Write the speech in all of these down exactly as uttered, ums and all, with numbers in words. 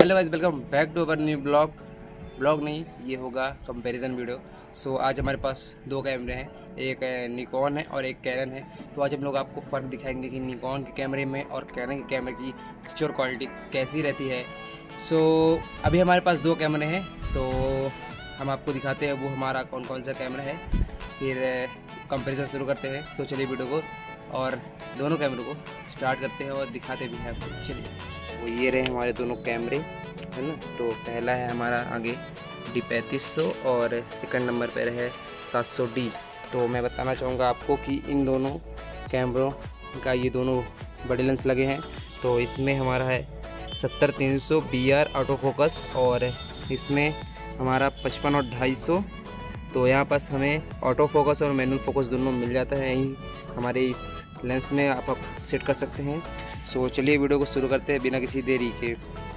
Hello guys, welcome back to our new blog blog नहीं, ये होगा कंपैरिजन वीडियो। सो so, आज हमारे पास दो कैमरे हैं, एक निकॉन है और एक कैनन है। तो आज हम लोग आपको फ़र्क दिखाएंगे कि निकॉन के कैमरे में और कैनन के कैमरे की पिक्चर क्वालिटी कैसी रहती है। सो so, अभी हमारे पास दो कैमरे हैं, तो हम आपको दिखाते हैं वो हमारा कौन कौन सा कैमरा है, फिर कंपेरिजन शुरू करते हैं। सो so, चलिए वीडियो को और दोनों कैमरों को स्टार्ट करते हैं और दिखाते भी हैं आपको। चलिए, वो ये रहे हमारे दोनों कैमरे, है ना। तो पहला है हमारा आगे डी पैंतीस सौ और सेकंड नंबर पर है सात सौ डी। तो मैं बताना चाहूँगा आपको कि इन दोनों कैमरों का ये दोनों बड़े लेंस लगे हैं। तो इसमें हमारा है सत्तर तीन सौ बी आर ऑटो फोकस और इसमें हमारा पचपन और ढाई सौ। तो यहाँ पास हमें ऑटो फोकस और मैनुअल फोकस दोनों मिल जाता है यहीं हमारे इस लेंस में, आप, आप सेट कर सकते हैं। सो चलिए वीडियो को शुरू करते हैं बिना किसी देरी के।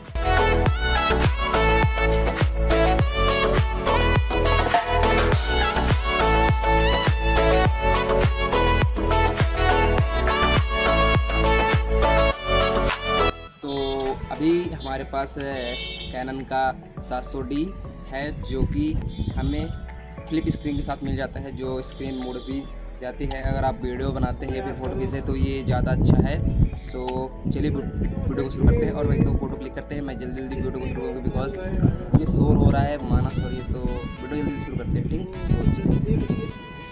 सो अभी हमारे पास कैनन का सात सौ डी है, जो कि हमें फ्लिप स्क्रीन के साथ मिल जाता है, जो स्क्रीन मोड भी जाती है। अगर आप वीडियो बनाते हैं या फिर फोटो खींचते हैं तो ये ज़्यादा अच्छा है। सो चलिए वीडियो को शुरू करते हैं और एक दो फोटो क्लिक करते हैं। मैं जल्दी जल्दी वीडियो को शुरू करूँगा बिकॉज ये शोर हो रहा है, माना सॉरी। तो वीडियो जल्दी शुरू करते हैं, ठीक है।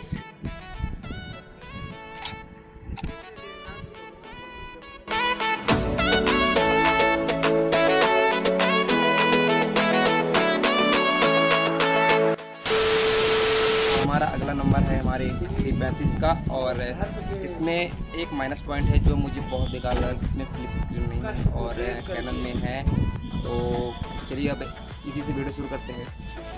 हमारा अगला नंबर है हमारे डी पैंतीस का और इसमें एक माइनस पॉइंट है जो मुझे बहुत बेकार लगा, इसमें फ्लिप स्क्रीन नहीं है और कैनन में है। तो चलिए अब इसी से वीडियो शुरू करते हैं।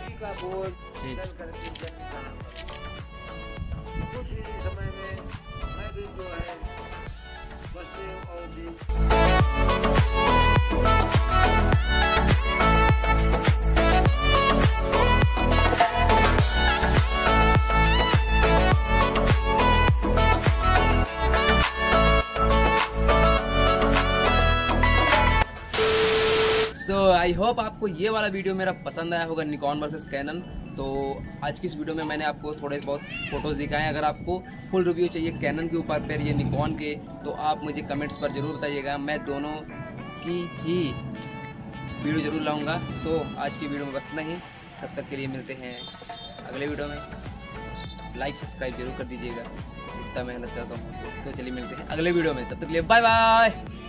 सो आई होप आपको ये वाला वीडियो मेरा पसंद आया होगा, निकॉन वर्सेस कैनन। तो आज की इस वीडियो में मैंने आपको थोड़े बहुत फोटोज़ दिखाए हैं। अगर आपको फुल रिव्यू चाहिए कैनन के ऊपर पर ये निकॉन के, तो आप मुझे कमेंट्स पर ज़रूर बताइएगा, मैं दोनों की ही वीडियो ज़रूर लाऊंगा। सो आज की वीडियो में बस नहीं, तब तक के लिए मिलते हैं अगले वीडियो में। लाइक सब्सक्राइब जरूर कर दीजिएगा, इतना मेहनत करता हूँ। तो चलिए मिलते हैं अगले वीडियो में, तब तक के लिए बाय बाय।